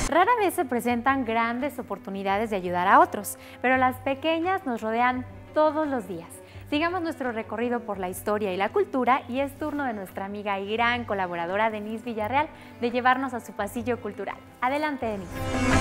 Rara vez se presentan grandes oportunidades de ayudar a otros, pero las pequeñas nos rodean todos los días. Sigamos nuestro recorrido por la historia y la cultura y es turno de nuestra amiga y gran colaboradora Denise Villarreal de llevarnos a su pasillo cultural. Adelante, Denise.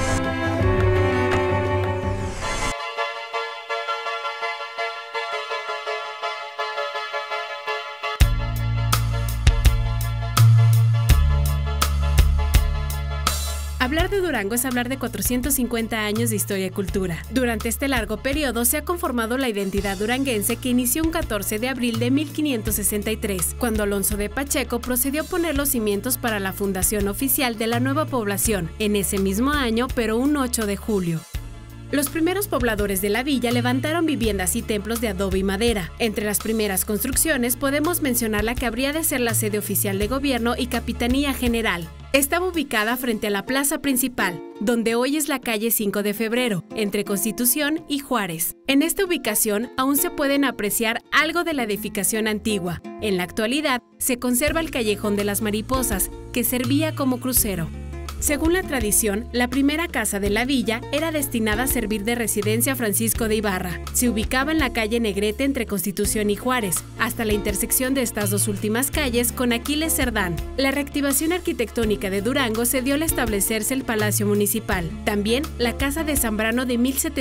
Hablar de Durango es hablar de 450 años de historia y cultura. Durante este largo periodo se ha conformado la identidad duranguense que inició un 14 de abril de 1563, cuando Alonso de Pacheco procedió a poner los cimientos para la fundación oficial de la nueva población, en ese mismo año, pero un 8 de julio. Los primeros pobladores de la villa levantaron viviendas y templos de adobe y madera. Entre las primeras construcciones podemos mencionar la que habría de ser la sede oficial de gobierno y capitanía general. Estaba ubicada frente a la plaza principal, donde hoy es la calle 5 de Febrero, entre Constitución y Juárez. En esta ubicación aún se pueden apreciar algo de la edificación antigua. En la actualidad se conserva el Callejón de las Mariposas, que servía como crucero. Según la tradición, la primera casa de la villa era destinada a servir de residencia a Francisco de Ibarra. Se ubicaba en la calle Negrete entre Constitución y Juárez, hasta la intersección de estas dos últimas calles con Aquiles Cerdán. La reactivación arquitectónica de Durango se dio al establecerse el Palacio Municipal. También la Casa de Zambrano de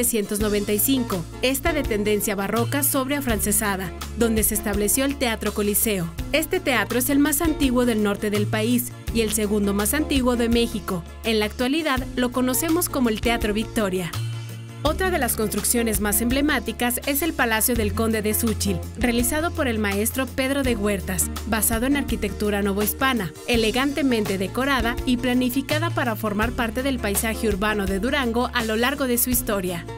1795, esta de tendencia barroca sobre afrancesada, donde se estableció el Teatro Coliseo. Este teatro es el más antiguo del norte del país y el segundo más antiguo de México. En la actualidad lo conocemos como el Teatro Victoria. Otra de las construcciones más emblemáticas es el Palacio del Conde de Xúchitl, realizado por el maestro Pedro de Huertas, basado en arquitectura novohispana, elegantemente decorada y planificada para formar parte del paisaje urbano de Durango a lo largo de su historia.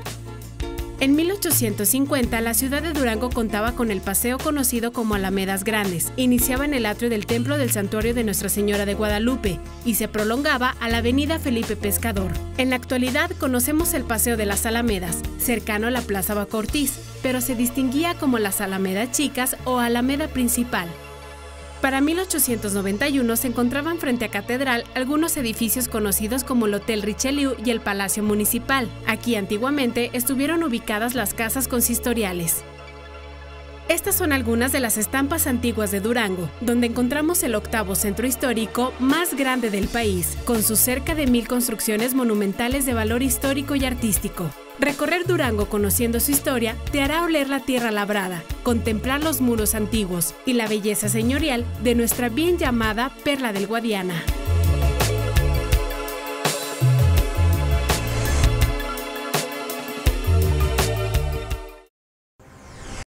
En 1850, la ciudad de Durango contaba con el paseo conocido como Alamedas Grandes. Iniciaba en el atrio del Templo del Santuario de Nuestra Señora de Guadalupe y se prolongaba a la avenida Felipe Pescador. En la actualidad conocemos el Paseo de las Alamedas, cercano a la Plaza Baco Ortiz, pero se distinguía como las Alamedas Chicas o Alameda Principal. Para 1891 se encontraban frente a Catedral algunos edificios conocidos como el Hotel Richelieu y el Palacio Municipal. Aquí antiguamente estuvieron ubicadas las casas consistoriales. Estas son algunas de las estampas antiguas de Durango, donde encontramos el octavo centro histórico más grande del país, con sus cerca de 1000 construcciones monumentales de valor histórico y artístico. Recorrer Durango conociendo su historia te hará oler la tierra labrada, contemplar los muros antiguos y la belleza señorial de nuestra bien llamada Perla del Guadiana.